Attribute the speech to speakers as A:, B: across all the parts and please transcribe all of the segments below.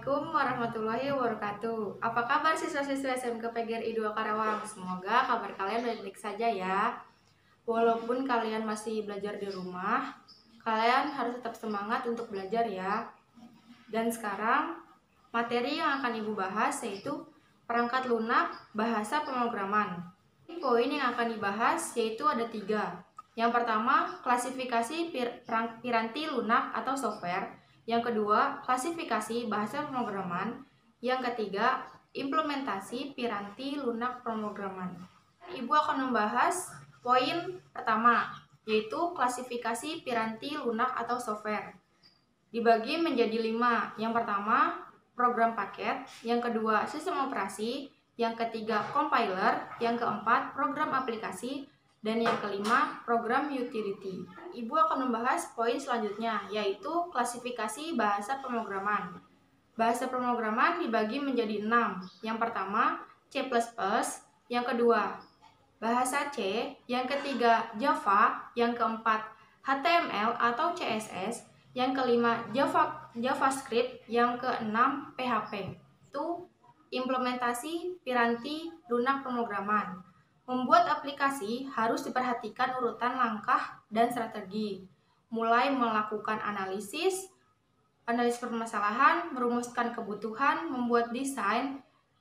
A: Assalamualaikum warahmatullahi wabarakatuh. Apa kabar siswa-siswa SMK PGRI 2 Karawang? Semoga kabar kalian baik-baik saja ya. Walaupun kalian masih belajar di rumah, kalian harus tetap semangat untuk belajar ya. Dan sekarang, materi yang akan Ibu bahas yaitu perangkat lunak bahasa pemrograman. Poin yang akan dibahas yaitu ada 3. Yang pertama, klasifikasi piranti lunak atau software. Yang kedua, klasifikasi bahasa pemrograman. Yang ketiga, implementasi piranti lunak pemrograman. Ibu akan membahas poin pertama, yaitu klasifikasi piranti lunak atau software. Dibagi menjadi 5. Yang pertama, program paket. Yang kedua, sistem operasi. Yang ketiga, compiler. Yang keempat, program aplikasi. Dan yang kelima, program utility. Ibu akan membahas poin selanjutnya, yaitu klasifikasi bahasa pemrograman. Bahasa pemrograman dibagi menjadi 6. Yang pertama, C++. Yang kedua, bahasa C. Yang ketiga, Java. Yang keempat, HTML atau CSS. Yang kelima, JavaScript. Yang keenam, PHP. Itu implementasi piranti lunak pemrograman. Membuat aplikasi harus diperhatikan urutan langkah dan strategi, mulai melakukan analisis permasalahan, merumuskan kebutuhan, membuat desain,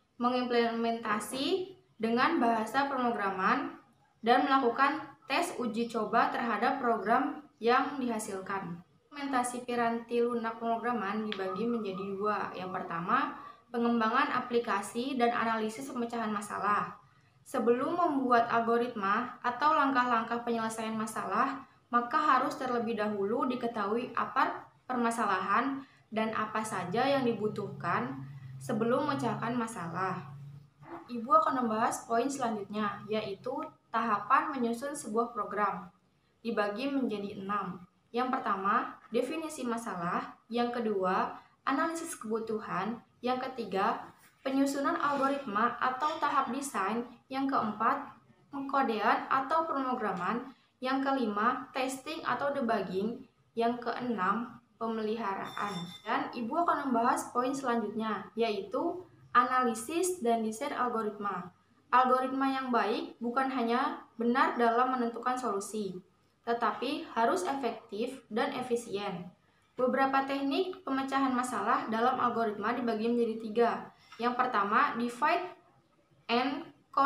A: mengimplementasi dengan bahasa pemrograman, dan melakukan tes uji coba terhadap program yang dihasilkan. Implementasi piranti lunak pemrograman dibagi menjadi 2. Yang pertama, pengembangan aplikasi dan analisis pemecahan masalah. Sebelum membuat algoritma atau langkah-langkah penyelesaian masalah, maka harus terlebih dahulu diketahui apa permasalahan dan apa saja yang dibutuhkan sebelum memecahkan masalah. Ibu akan membahas poin selanjutnya, yaitu tahapan menyusun sebuah program. Dibagi menjadi 6. Yang pertama, definisi masalah. Yang kedua, analisis kebutuhan. Yang ketiga, penyusunan algoritma atau tahap desain. Yang keempat, pengkodean atau pemrograman. Yang kelima, testing atau debugging. Yang keenam, pemeliharaan. Dan Ibu akan membahas poin selanjutnya, yaitu analisis dan desain algoritma. Algoritma yang baik bukan hanya benar dalam menentukan solusi, tetapi harus efektif dan efisien. Beberapa teknik pemecahan masalah dalam algoritma dibagi menjadi 3. Yang pertama, divide and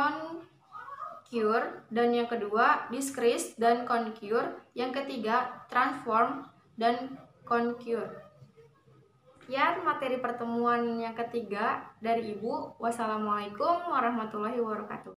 A: conquer, dan yang kedua, decrease dan conquer. Yang ketiga, transform dan conquer. Ya, materi pertemuan yang ketiga dari Ibu. Wassalamualaikum warahmatullahi wabarakatuh.